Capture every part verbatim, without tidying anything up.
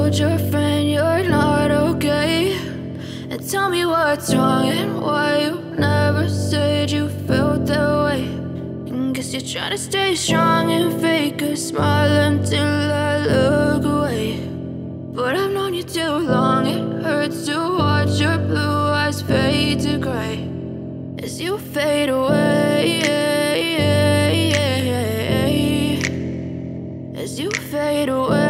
told your friend you're not okay, and tell me what's wrong and why you never said you felt that way. And guess you're trying to stay strong and fake a smile until I look away. But I've known you too long, it hurts to watch your blue eyes fade to gray as you fade away, as you fade away.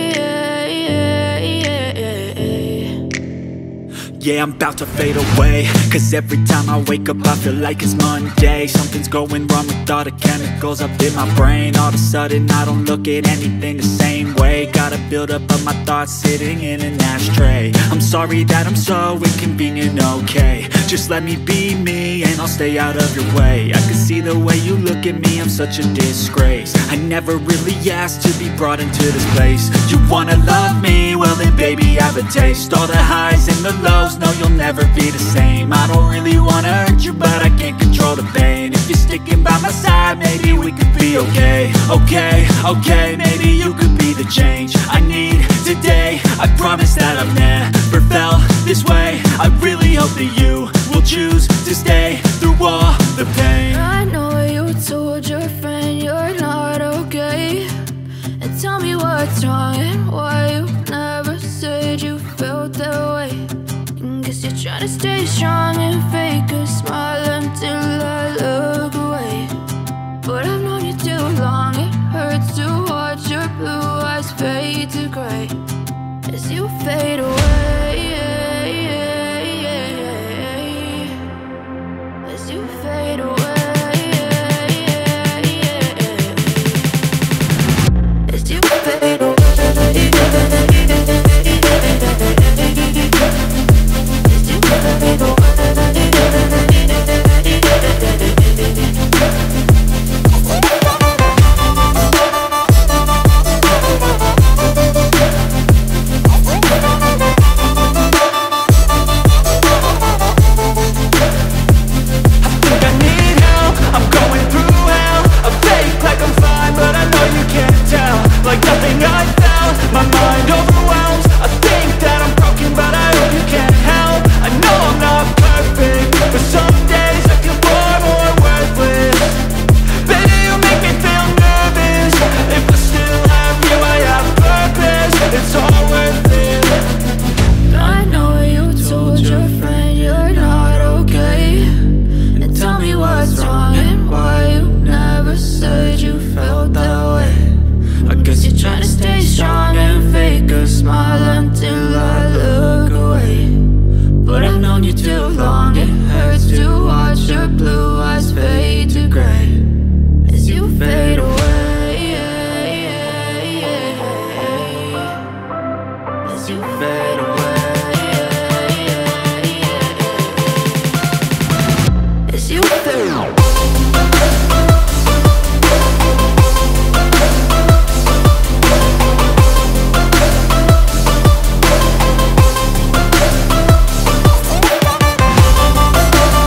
Yeah, I'm about to fade away, cause every time I wake up I feel like it's Monday. Something's going wrong with all the chemicals up in my brain. All of a sudden I don't look at anything the same way. Got a build up of my thoughts sitting in an ashtray. I'm sorry that I'm so inconvenient, okay. Just let me be me and I'll stay out of your way. I can see the way you look at me, I'm such a disgrace. I never really asked to be brought into this place. You wanna love me? Well then baby, have a taste. All the highs and the lows, no, you'll never be the same. I don't really wanna hurt you, but I can't control the pain. If you're sticking by my side, maybe we could be okay. Okay, okay, maybe you could be the change I need today. I promise that I've never felt this way. I really hope that you will choose to stay through all the pain. I know you told your friend you're not okay, and tell me what's wrong and why you never said you felt that way. Guess you're trying to stay strong and fake a smile until I look away. But I've known you too long, it hurts to watch your blue eyes fade to gray as you fade away, as you fade away, as you fade away. As you fade away.